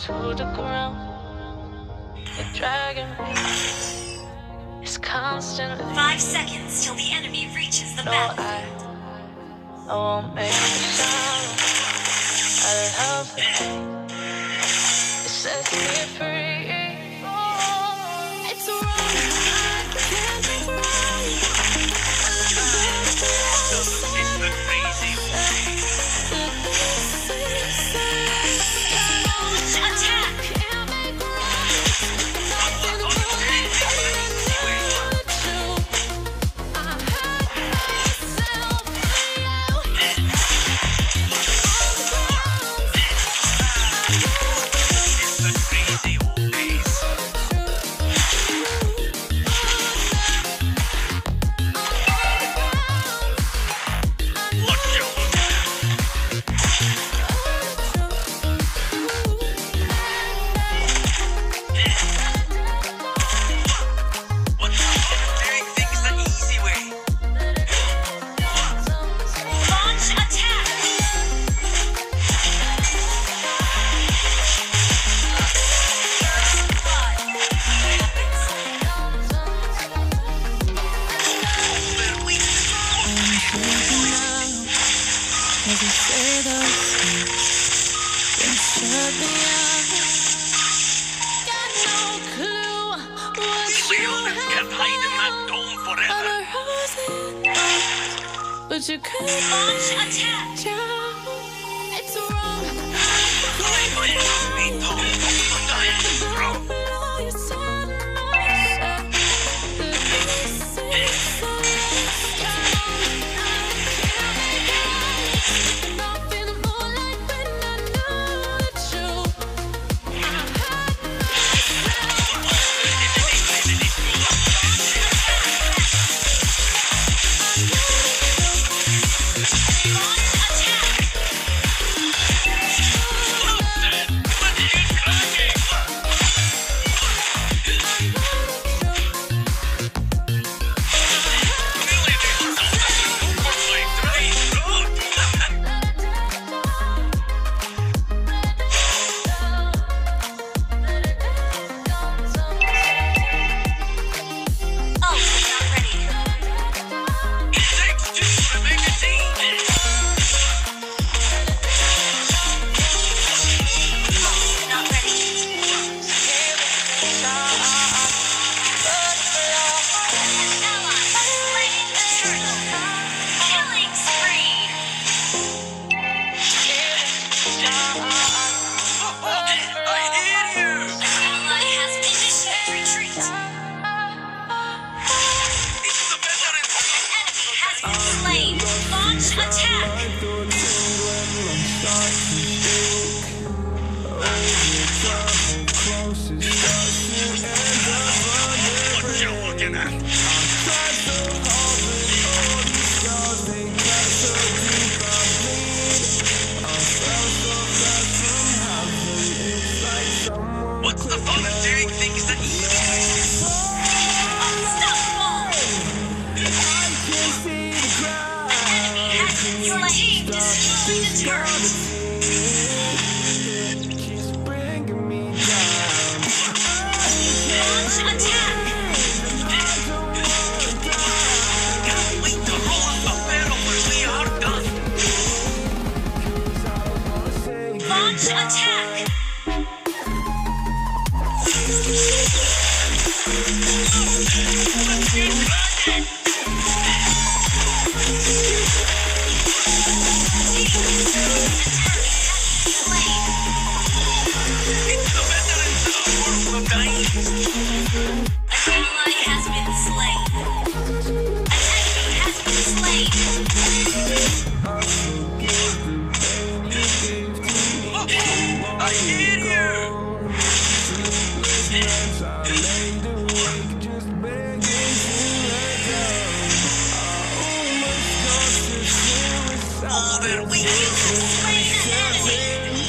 to the ground. You're dragging me. It's constantly 5 seconds till the enemy reaches the no, map. I won't make a sound. I love it. It sets me free. It's wrong. I can't be right. It's the crazy Attack! But you could Launch attack! It's wrong. Launch attack! What you looking at? What's the fun of doing things that easy way? Your team destroyed the turret! Launch attack! Can't wait to roll up a barrel when we are done. Launch attack! Let's get cracking! It's the veterans of the world of dying. An ally has been slain. An enemy has been slain. I hear you! All their weakness. Slain an enemy.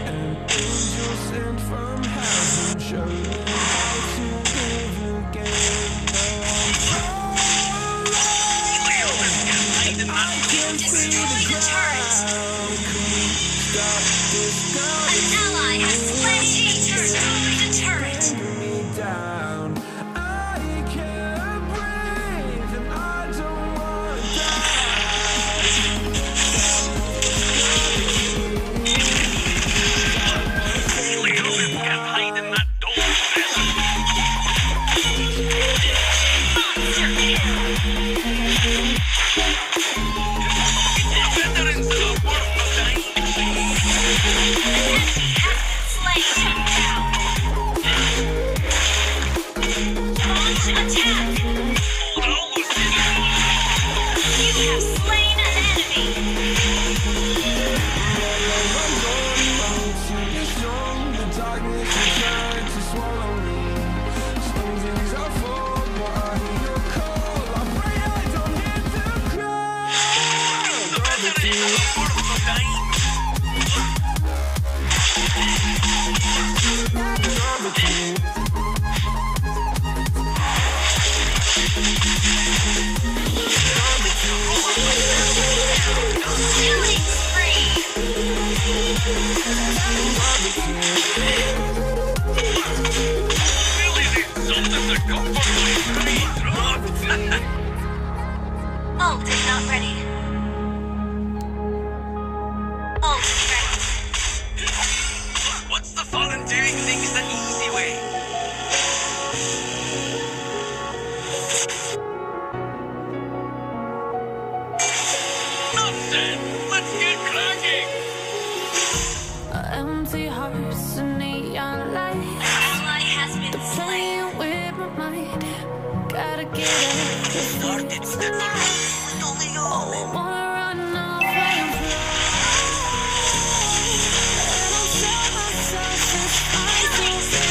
Destroy the turret. An ally has slain destroyed a turret. me down. I can't breathe and I don't want to Really hope you can hide in that door. Veterans of the world of dying. Slain. Launch attack. Almost You have slain an enemy. strong. The darkness is trying to swallow me. Some things are full, but I hear your call. I pray I don't hit the ground. the veterans of the world of dying. Killing spree. Really need something to comfort my free throat. Ult is not ready. Ult is ready. What's the fun in doing things the easy way? Nothing. Let's get cracking. Empty hearts and neon lights. Ally has been slain. Playing with my mind. Gotta get out before it's tonight. Oh, I wanna run off and fly. And I'll tell myself it's fine to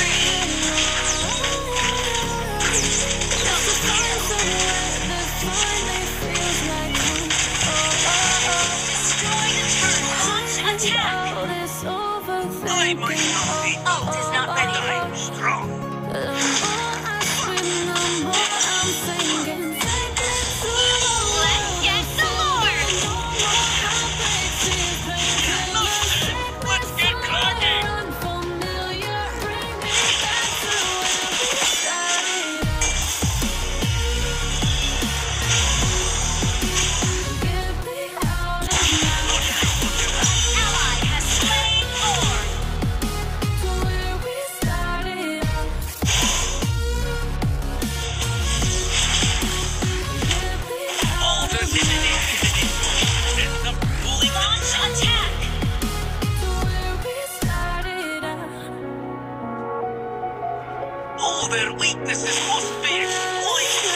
just to find somewhere that finally feels like home. Destroy the turret. Launch attack. All this I might not be Ult is not ready. I'm strong. The more I swim, the more I'm sinking. Take me to the Let's get some more. Let's get cracking. Unfamiliar, bring me back to where we started. Get me out of Ally has slain Lord. to where we started. All the end up pulling Launch attack. To where we started. all their weaknesses must be exploited.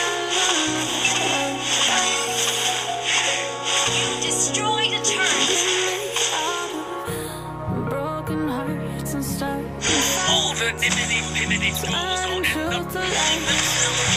You destroyed a turret. Broken hearts and stars. All the nippity-pittity fools don't end up Truth to life.